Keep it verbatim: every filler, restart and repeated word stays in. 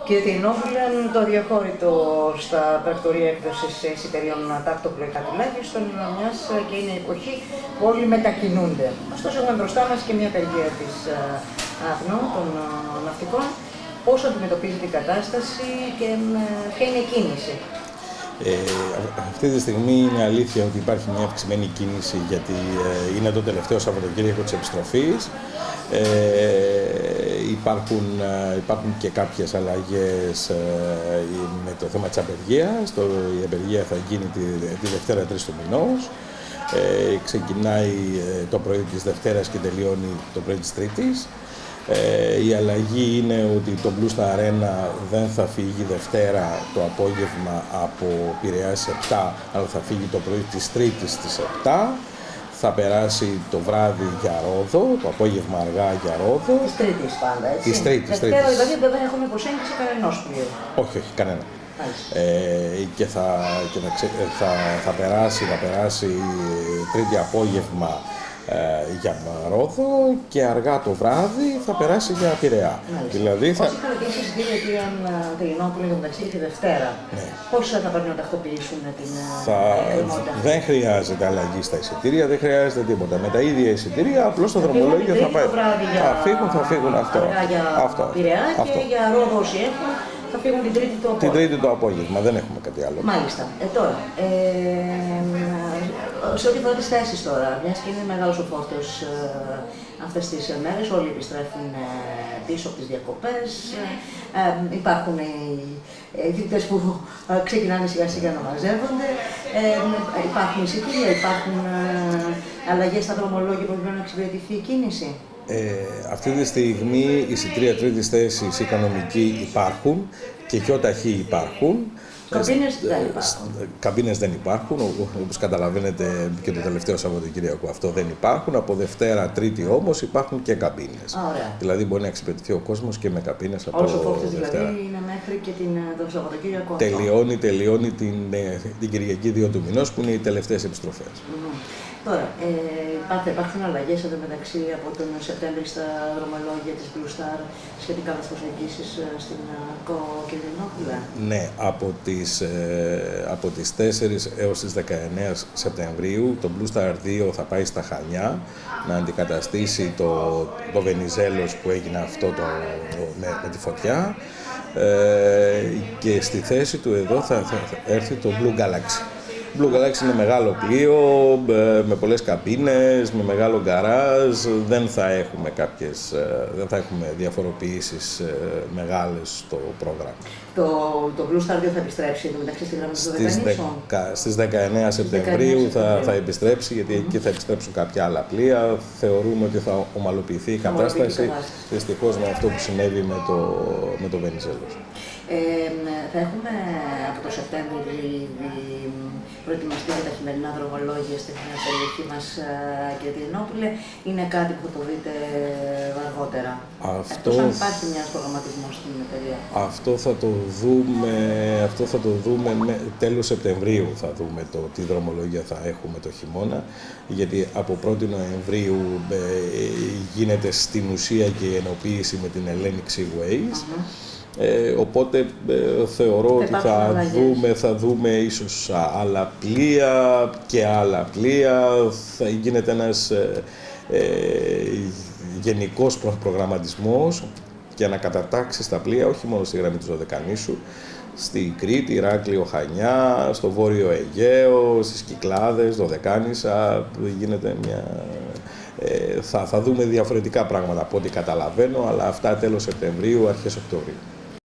Κύριε Τεϊνόπουλε, το αδιαχώρητο στα πρακτορία έκδοσης εισιτηρίων τακτοπλοϊκά τουλάχιστον μιας και είναι εποχή που όλοι μετακινούνται. Ωστόσο, έχουμε μπροστά μας και μια απεργία της ΑΠΝΟ, των ναυτικών. Πώς αντιμετωπίζει την κατάσταση και ποια είναι η κίνηση? Ε, αυτή τη στιγμή είναι αλήθεια ότι υπάρχει μια αυξημένη κίνηση, γιατί ε, είναι το τελευταίο Σαββατοκύριακο της επιστροφής. Ε, υπάρχουν, ε, υπάρχουν και κάποιες αλλαγές ε, με το θέμα της απεργίας. Το, η απεργία θα γίνει τη, τη Δευτέρα τρεις του μηνός. Ε, ξεκινάει ε, το πρωί της Δευτέρας και τελειώνει το πρωί της Τρίτης. Ε, η αλλαγή είναι ότι το Blue Star Arena δεν θα φύγει Δευτέρα το απόγευμα από Πειραιά στις επτά, αλλά θα φύγει το πρωί της Τρίτης στις επτά. Θα περάσει το βράδυ για Ρόδο, το απόγευμα αργά για Ρόδο. Της Τρίτης πάντα, έτσι. Της Τρίτης. Δευτέρα δηλαδή δεν έχουμε προσέγγιση κανενός πλοίου. Όχι, όχι, κανένα. Ε, και θα, και θα, ξε, θα, θα, περάσει, θα περάσει Τρίτη απόγευμα Ε, για Ρόδο και αργά το βράδυ θα περάσει για Πειραιά. Δηλαδή θα... Όσοι κρατήσεις εισιτήρια, κύριε Τεϊνόπουλε, για μεταξύ τη Δευτέρα, ναι. Πώς θα πρέπει να τακτοποιήσουν την θα... Δεν χρειάζεται αλλαγή στα εισιτήρια, δεν χρειάζεται τίποτα. Με τα ίδια εισιτήρια, απλώς το δρομολόγιο θα πάει. Θα φύγουν, θα φύγουν αυτό. Για αυτό. Πειραιά και για Ρόδο όσοι έχουν. Θα φύγουν την Τρίτη το απόγευμα. Την Τρίτη το απόγευμα, δεν έχουμε κάτι άλλο. Μάλιστα. Ε, τώρα, ε, σε ό,τι αφορά τις θέσεις τώρα, μιας και είναι μεγάλος ο φόρτος ε, αυτές τις μέρες, όλοι επιστρέφουν ε, πίσω από τις διακοπές. Ε, ε, υπάρχουν οι, οι δείκτες που ε, ξεκινάνε σιγά σιγά να μαζεύονται. Ε, υπάρχουν εισιτήρια, υπάρχουν ε, αλλαγές στα δρομολόγια προκειμένου να εξυπηρετηθεί η κίνηση. Ε, αυτή τη στιγμή οι εισιτήρια τρίτης θέσης οικονομικοί υπάρχουν και γιοταχή υπάρχουν. Καμπίνες δεν υπάρχουν. Καμπίνες δεν υπάρχουν, όπως καταλαβαίνετε και το τελευταίο Σαββατοκύριακο αυτό δεν υπάρχουν. Από Δευτέρα, Τρίτη όμως υπάρχουν και καμπίνες. Ωραία. Δηλαδή μπορεί να εξυπηρετηθεί ο κόσμος και με καμπίνες από Δευτέρα. Όλος ο φόρτος Δευτέρα. Δηλαδή είναι μέχρι και την, το Σαββατοκύριακο. Τελειώνει, τελειώνει την, την Κυριακή δύο του μηνός που είναι οι τελευταίες επιστροφές. Mm-hmm. Τώρα, ε, υπάρχουν αλλαγές εδώ μεταξύ από τον Σεπτέμβρη στα δρομολόγια της Blue Star σχετικά με τις προσεγγίσεις στην ΚΟ και Τεϊνόπουλε? Ναι, από τις, ε, από τις τέσσερις έως τις δεκαεννέα Σεπτεμβρίου το Blue Star δύο θα πάει στα Χανιά να αντικαταστήσει το, το Βενιζέλος που έγινε αυτό το, με, με τη φωτιά ε, και στη θέση του εδώ θα, θα, θα έρθει το Blue Galaxy. Blue Galaxy είναι μεγάλο πλοίο, με πολλές καμπίνες, με μεγάλο γκαράζ, δεν θα έχουμε κάποιες, δεν θα έχουμε διαφοροποιήσεις μεγάλες στο πρόγραμμα. Το, το Blue Star δύο θα επιστρέψει εδώ μεταξύ στη γραμμή των Δεκανήσων? Στις δεκαεννέα Σεπτεμβρίου θα, θα επιστρέψει, γιατί mm-hmm. εκεί θα επιστρέψουν κάποια άλλα πλοία. Θεωρούμε ότι θα ομαλοποιηθεί η κατάσταση, δυστυχώς με αυτό που συνέβη με το, με το Βενιζέλος. Ε, θα έχουμε από το Σεπτέμβριο προετοιμαστεί για τα χειμερινά δρομολόγια στην περιοχή μας, κύριε Τεϊνόπουλε, είναι κάτι που θα το δείτε αργότερα? Αυτό... Εκτός αν υπάρχει μιας προγραμματισμός στην εταιρεία. Αυτό θα το δούμε, αυτό θα το δούμε με, τέλος Σεπτεμβρίου θα δούμε το τι δρομολόγια θα έχουμε το χειμώνα, γιατί από πρώτη Νοεμβρίου ε, γίνεται στην ουσία και η ενοποίηση με την Hellenic Seaways. Mm-hmm. Ε, οπότε ε, θεωρώ ότι θα δούμε, θα δούμε ίσως άλλα πλοία και άλλα πλοία. Θα γίνεται ένας ε, ε, γενικός προγραμματισμός για να κατατάξει τα πλοία όχι μόνο στη γραμμή του Δωδεκανήσου, στη Κρήτη, Ηράκλειο, Χανιά, στο Βόρειο Αιγαίο, στις Κυκλάδες, Δωδεκάνησα. Γίνεται μια... Ε, θα, θα δούμε διαφορετικά πράγματα από ό,τι καταλαβαίνω, αλλά αυτά τέλος Σεπτεμβρίου, αρχές Οκτωβρίου.